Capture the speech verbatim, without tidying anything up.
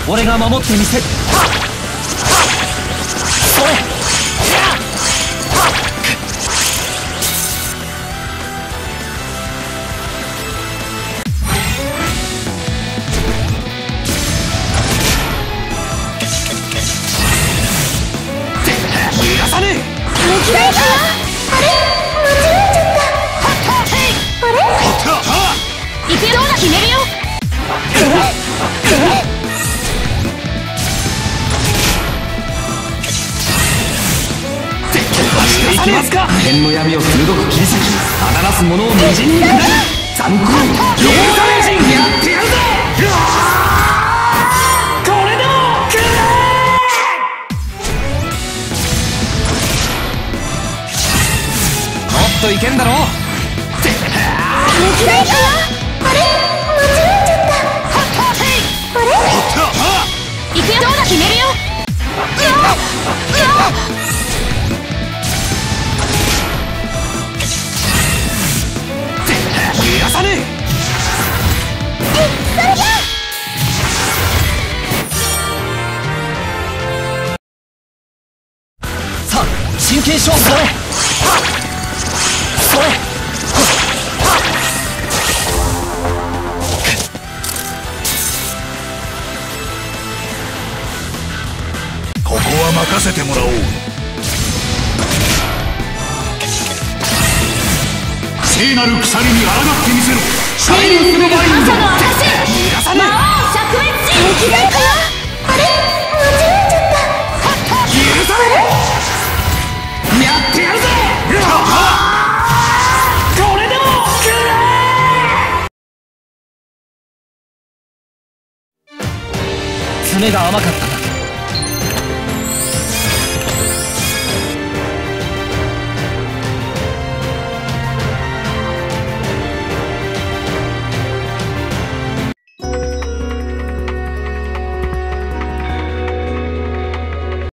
俺が守ってみせる。それ逃がさねえ。 抜きないか。あれ間違えちゃった。あれいけそうだ。決めるよ。 いきますか。剣の闇を鋭く切り裂き、放らす者をみじんに砕き、残酷に両大人やってやるぞ。これでもくれ。もっといけんだろう。 抜きないか。あれ間違えちゃった。あれいけそうだ。決めるよ。 逃がさねえ。 それだ。 さあ真剣勝負。それそれここは任せてもらおう。聖なる鎖に抗ってみせろ。シャイニングマインド。 朝の証。 逃がさねえ。 魔王灼熱時。抜きないか。あれ間違えちゃった。 許される。やってやるぞ。これでもくれ。爪が甘かったな。